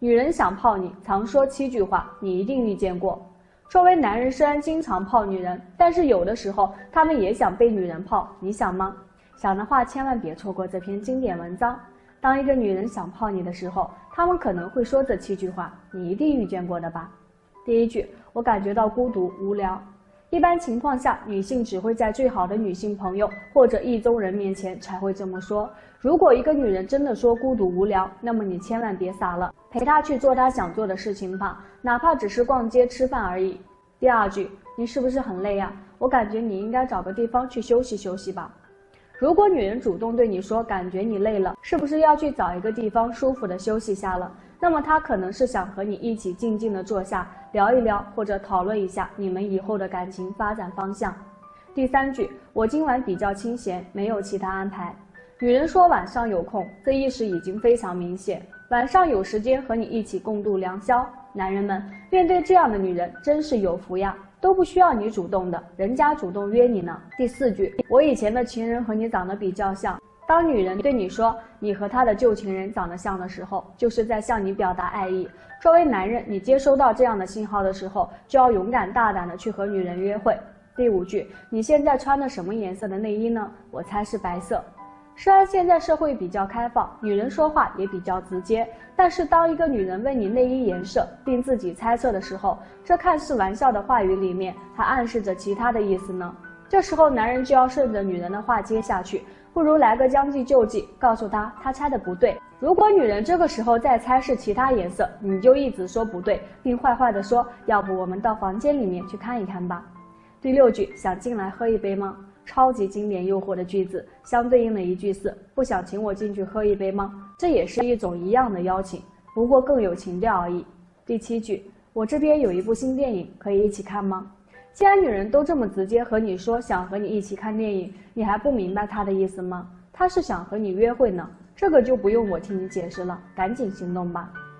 女人想泡你，常说7句话，你一定遇见过。作为男人虽然经常泡女人，但是有的时候他们也想被女人泡，你想吗？想的话千万别错过这篇经典文章。当一个女人想泡你的时候，他们可能会说这7句话，你一定遇见过的吧。第1句，我感觉到孤独无聊。一般情况下，女性只会在最好的女性朋友或者意中人面前才会这么说。如果一个女人真的说孤独无聊，那么你千万别傻了，陪她去做她想做的事情吧，哪怕只是逛街吃饭而已。第2句，你是不是很累啊？我感觉你应该找个地方去休息休息吧。如果女人主动对你说感觉你累了，是不是要去找一个地方舒服的休息下了？那么她可能是想和你一起静静的坐下聊一聊，或者讨论一下你们以后的感情发展方向。第3句，我今晚比较清闲，没有其他安排。女人说晚上有空，这意思已经非常明显，晚上有时间和你一起共度良宵。男人们，面对这样的女人真是有福呀，都不需要你主动的，人家主动约你呢。第4句，我以前的情人和你长得比较像。当女人对你说你和她的旧情人长得像的时候，就是在向你表达爱意。作为男人，你接收到这样的信号的时候，就要勇敢大胆的去和女人约会。第5句，你现在穿的什么颜色的内衣呢？我猜是白色。虽然现在社会比较开放，女人说话也比较直接，但是当一个女人问你内衣颜色并自己猜测的时候，这看似玩笑的话语里面还暗示着其他的意思呢。这时候男人就要顺着女人的话接下去，不如来个将计就计，告诉她猜的不对。如果女人这个时候再猜是其他颜色，你就一直说不对，并坏坏的说要不我们到房间里面去看一看吧。第6句，想进来喝一杯吗？超级经典诱惑的句子，相对应的一句是不想请我进去喝一杯吗？这也是一种一样的邀请，不过更有情调而已。第7句，我这边有一部新电影，可以一起看吗？既然女人都这么直接和你说想和你一起看电影，你还不明白她的意思吗？她是想和你约会呢，这个就不用我替你解释了，赶紧行动吧。